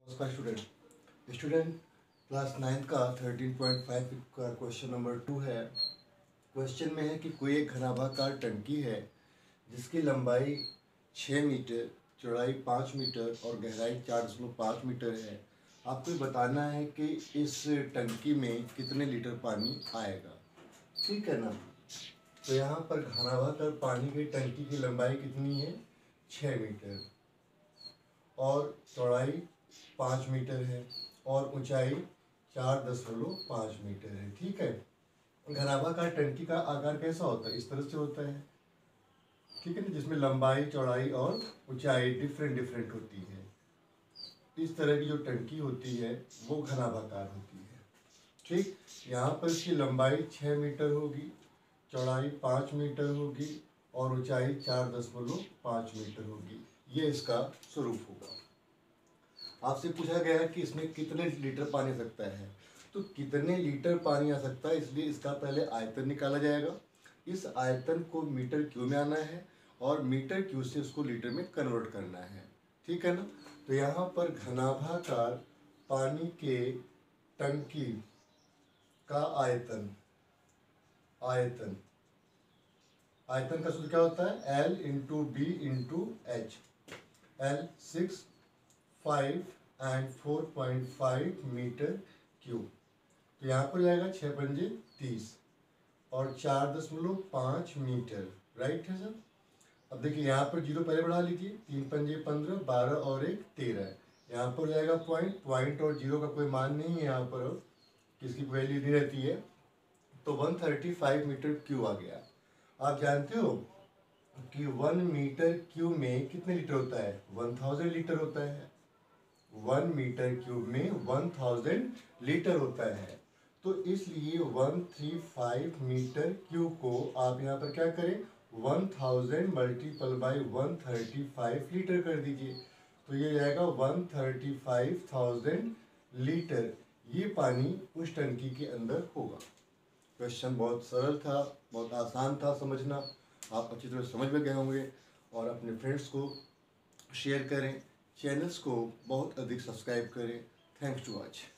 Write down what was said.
नमस्कार student class 9 का 13.5 का क्वेश्चन नंबर 2 है। क्वेश्चन में है कि कोई एक घनाभाकार टंकी है जिसकी लंबाई 6 मीटर, चौड़ाई 5 मीटर और गहराई 4.5 मीटर है। आपको बताना है कि इस टंकी में कितने लीटर पानी आएगा। ठीक है ना। तो यहाँ पर घनाभाकार पानी की टंकी की लंबाई कितनी है? 6 मीटर और चौड़ाई 5 मीटर है और ऊंचाई 4.5 मीटर है। ठीक है। घनाभाकार टंकी का आकार कैसा होता है? इस तरह से होता है। ठीक है ना, जिसमें लंबाई, चौड़ाई और ऊंचाई डिफरेंट होती है। इस तरह की जो टंकी होती है वो घनाभाकार होती है। ठीक। यहाँ पर इसकी लंबाई 6 मीटर होगी, चौड़ाई 5 मीटर होगी और ऊंचाई 4.5 मीटर होगी। ये इसका स्वरूप होगा। आपसे पूछा गया है कि इसमें कितने लीटर पानी आ सकता है। तो कितने लीटर पानी आ सकता है, इसलिए इसका पहले आयतन निकाला जाएगा। इस आयतन को मीटर क्यू में आना है और मीटर क्यू से उसको लीटर में कन्वर्ट करना है। ठीक है ना। तो यहाँ पर घनाभाकार पानी के टंकी का आयतन का सूत्र क्या होता है? L into D into H. L 6, 5 and 4.5 metre cube. तो यहाँ पर जाएगा 6 पंजे 30 और 4.5 मीटर। राइट है सर। अब देखिए यहाँ पर जीरो पहले बढ़ा लीजिए। 3 पंजे 15, 12 और 1 13। यहाँ पर जाएगा पॉइंट और जीरो का कोई मान नहीं है यहाँ पर, किसकी वैल्यू नहीं रहती है। तो 135 मीटर क्यूब आ गया। आप जानते हो कि 1 मीटर क्यूब में कितने लीटर होता है? 1000 लीटर होता है। 1 मीटर क्यूब में 1000 लीटर होता है। तो इसलिए 135 मीटर क्यूब को आप यहाँ पर क्या करें? 1000 मल्टीपल बाई 135 लीटर कर दीजिए। तो ये जाएगा 135,000 लीटर। ये पानी उस टंकी के अंदर होगा। क्वेश्चन बहुत सरल था, बहुत आसान था समझना। आप अच्छी तरह समझ में गए होंगे और अपने फ्रेंड्स को शेयर करें। चैनल्स को बहुत अधिक सब्सक्राइब करें। Thanks to watch.